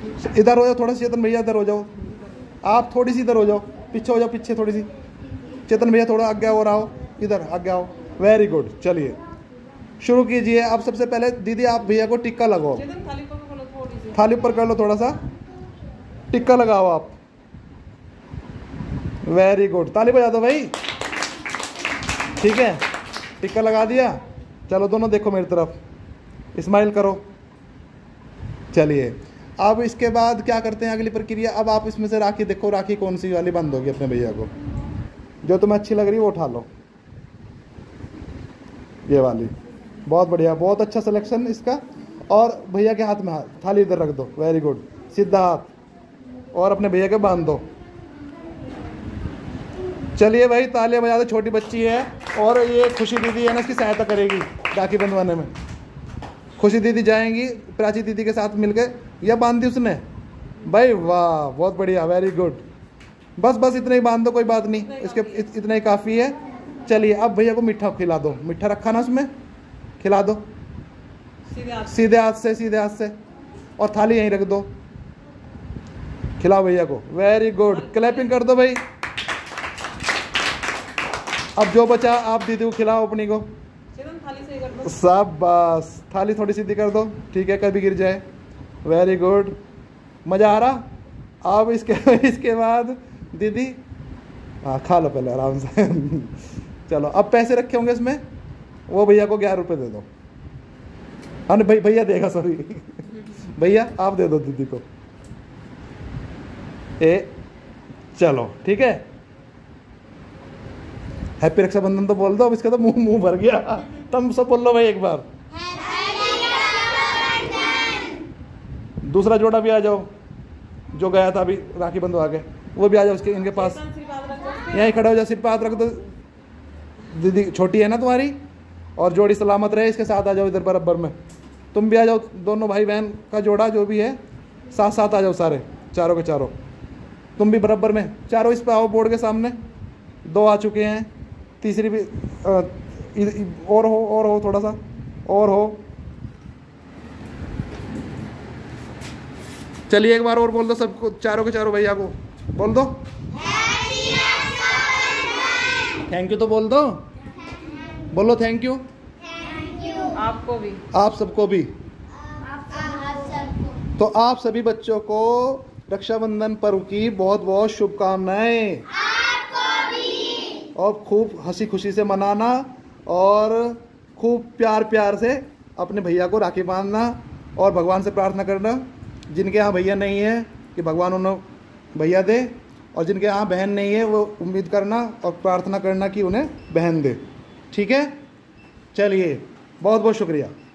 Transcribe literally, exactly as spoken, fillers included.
इधर हो जाओ थोड़ा सा चेतन भैया, इधर हो जाओ आप, थोड़ी सी इधर हो जाओ, पीछे हो जाओ, पीछे थोड़ी सी चेतन भैया, थोड़ा आगे और आओ, इधर आगे आओ। वेरी गुड, चलिए शुरू कीजिए। आप सबसे पहले दीदी आप भैया को टिक्का लगाओ, थाली ऊपर कर लो, थोड़ा सा टिक्का लगाओ आप। वेरी गुड, ताली बजा दो भाई। ठीक है, टिक्का लगा दिया। चलो दोनों देखो मेरी तरफ, स्माइल करो। चलिए अब इसके बाद क्या करते हैं अगली प्रक्रिया। अब आप इसमें से राखी देखो, राखी कौन सी वाली बंद होगी अपने भैया को, जो तुम्हें अच्छी लग रही है वो उठा लो। ये वाली, बहुत बढ़िया, बहुत अच्छा सिलेक्शन इसका। और भैया के हाथ में हाथ, थाली इधर रख दो। वेरी गुड, सीधा हाथ और अपने भैया के बांध दो। चलिए भाई तालियां बजा दो, छोटी बच्ची है और ये खुशी दीदी है ना, इसकी सहायता करेगी राखी बंधवाने में। खुशी दीदी जाएंगी प्राची दीदी के साथ मिलकर, या बांध दी उसने भाई, वाह बहुत बढ़िया, वेरी गुड। बस बस इतना ही बांध दो, कोई बात नहीं, इसके इत, इतना ही काफ़ी है। चलिए अब भैया को मीठा खिला दो, मीठा रखा ना उसमें, खिला दो सीधे हाथ से, सीधे हाथ से, और थाली यहीं रख दो, खिलाओ भैया को। वेरी गुड, क्लैपिंग कर दो भाई। अब जो बचा आप दीदी को खिलाओ अपनी को। सब बस, थाली थोड़ी सीधी कर दो, ठीक है, कभी गिर जाए। वेरी गुड, मज़ा आ रहा। अब इसके इसके बाद दीदी हाँ खा लो पहले आराम से। चलो अब पैसे रखे होंगे इसमें, वो भैया को ग्यारह रुपये दे दो। हाँ भाई, भैया देगा, सॉरी भैया आप दे दो दीदी को। ए चलो ठीक है, हैप्पी रक्षाबंधन तो बोल दो। अब इसका तो मुंह मुंह भर गया, तुम सब बोल लो भाई एक बार। दूसरा जोड़ा भी आ जाओ, जो गया था अभी राखी बंधवा के, वो भी आ जाओ उसके, इनके पास यहीं खड़े हो जाओ, सिर पे हाथ रख दो। दीदी छोटी है ना तुम्हारी, और जोड़ी सलामत रहे, इसके साथ आ जाओ इधर बराबर में। तुम भी आ जाओ, दोनों भाई बहन का जोड़ा जो भी है साथ साथ आ जाओ, सारे चारों के चारों। तुम भी बराबर में चारों इस पे आओ, बोर्ड के सामने। दो आ चुके हैं, तीसरी भी आ, और हो और हो थोड़ा सा और हो। चलिए एक बार और बोल दो सबको, चारों के चारों भैया को बोल दो थैंक यू, तो बोल दो, बोलो थैंक यू। आपको भी, आप सबको भी। तो आप सभी बच्चों को रक्षाबंधन पर्व की बहुत बहुत शुभकामनाएं, और खूब हंसी खुशी से मनाना, और खूब प्यार प्यार से अपने भैया को राखी बांधना, और भगवान से प्रार्थना करना जिनके यहाँ भैया नहीं है कि भगवान उन्हें भैया दे, और जिनके यहाँ बहन नहीं है वो उम्मीद करना और प्रार्थना करना कि उन्हें बहन दे। ठीक है, चलिए बहुत बहुत शुक्रिया।